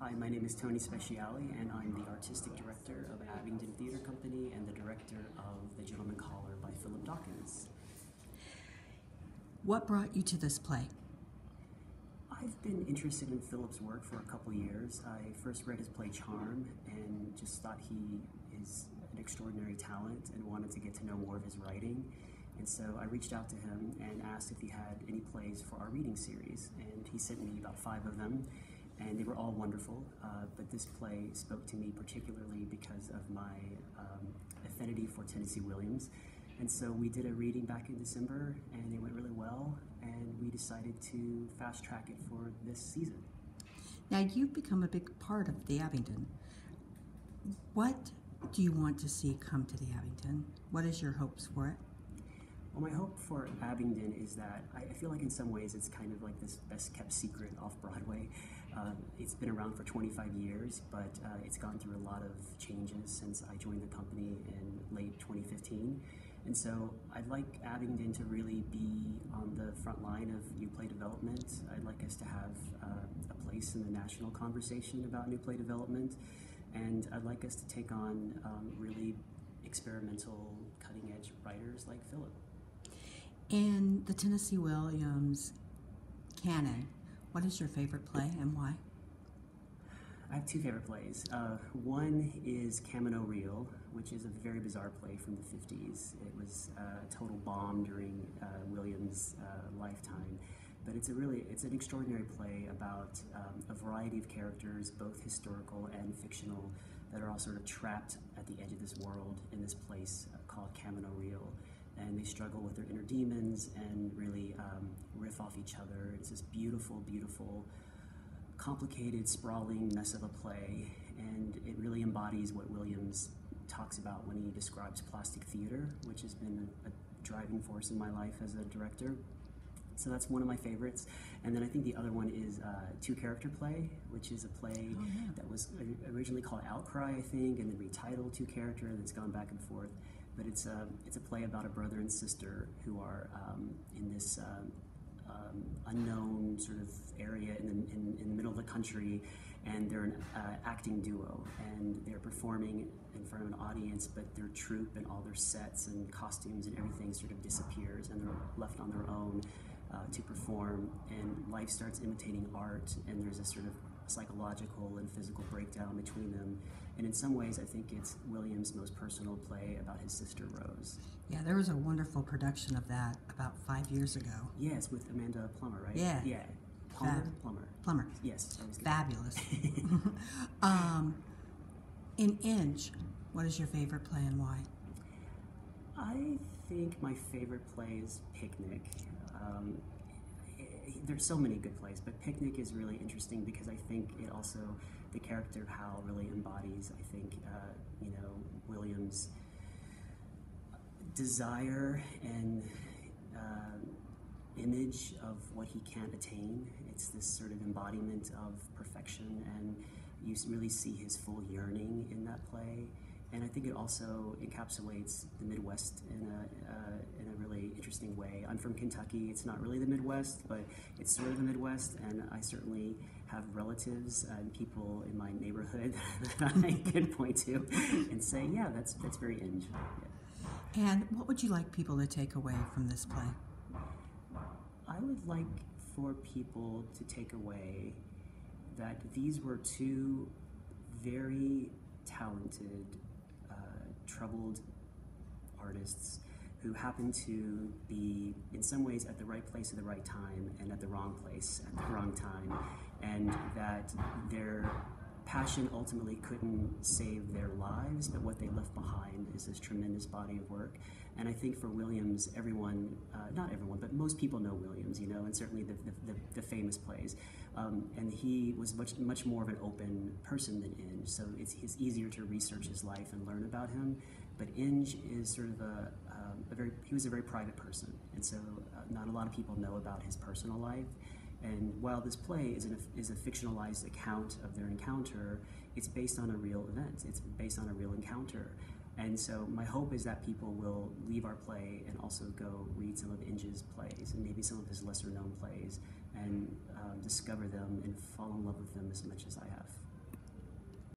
Hi, my name is Tony Speciale, and I'm the artistic director of Abingdon Theatre Company and the director of The Gentleman Caller by Philip Dawkins. What brought you to this play? I've been interested in Philip's work for a couple years. I first read his play Charm and just thought he is an extraordinary talent and wanted to get to know more of his writing. And so I reached out to him and asked if he had any plays for our reading series. And he sent me about 5 of them, and they were all wonderful. But this play spoke to me particularly because of my affinity for Tennessee Williams. And so we did a reading back in December, and it went really well, and we decided to fast track it for this season. Now, you've become a big part of the Abingdon. What do you want to see come to the Abingdon? What is your hopes for it? Well, my hope for Abingdon is that I feel like in some ways it's kind of like this best-kept secret off-Broadway. It's been around for 25 years, but it's gone through a lot of changes since I joined the company in late 2015. And so I'd like Abingdon to really be on the front line of new play development. I'd like us to have a place in the national conversation about new play development. And I'd like us to take on really experimental, cutting-edge writers like Philip. In the Tennessee Williams canon, what is your favorite play and why? I have 2 favorite plays. One is Camino Real, which is a very bizarre play from the 50s. It was a total bomb during Williams' lifetime. But it's an extraordinary play about a variety of characters, both historical and fictional, that are all sort of trapped at the edge of this world in this place called Camino Real. And they struggle with their inner demons and really riff off each other. It's this beautiful, beautiful, complicated, sprawling mess of a play, and it really embodies what Williams talks about when he describes plastic theater, which has been a driving force in my life as a director. So that's one of my favorites. And then I think the other one is Two-Character Play, which is a play that was originally called Outcry, I think, and then retitled Two-Character, that's gone back and forth. But it's a play about a brother and sister who are in this unknown sort of area in the middle of the country, and they're an acting duo, and they're performing in front of an audience, but their troupe and all their sets and costumes and everything sort of disappears, and they're left on their own to perform, and life starts imitating art, and there's a sort of psychological and physical breakdown between them. And in some ways, I think it's Williams' most personal play about his sister Rose. Yeah, there was a wonderful production of that about 5 years ago. Yes, with Amanda Plummer, right? Yeah. Yeah. Plummer. Yes. That was good. Fabulous. In Inge, what is your favorite play and why? I think my favorite play is Picnic. There's so many good plays, but Picnic is really interesting because I think it also, the character of Hal really embodies, I think, Williams' desire and image of what he can't attain. It's this sort of embodiment of perfection, and you really see his full yearning in that play. And I think it also encapsulates the Midwest in a really interesting way. I'm from Kentucky. It's not really the Midwest, but it's sort of the Midwest, and I certainly have relatives and people in my neighborhood that I can point to and say, yeah, that's very Inge. Yeah. And what would you like people to take away from this play? I would like for people to take away that these were 2 very talented, troubled artists who happen to be, in some ways, at the right place at the right time and at the wrong place at the wrong time, and that their passion ultimately couldn't save their lives, but what they left behind is this tremendous body of work. And I think for Williams, everyone, not everyone, but most people know Williams, and certainly the famous plays. And he was much more of an open person than Inge, so it's easier to research his life and learn about him. But Inge is sort of he was a very private person, and so not a lot of people know about his personal life. And while this play is a fictionalized account of their encounter, it's based on a real event. It's based on a real encounter. And so my hope is that people will leave our play and also go read some of Inge's plays and maybe some of his lesser known plays and discover them and fall in love with them as much as I have.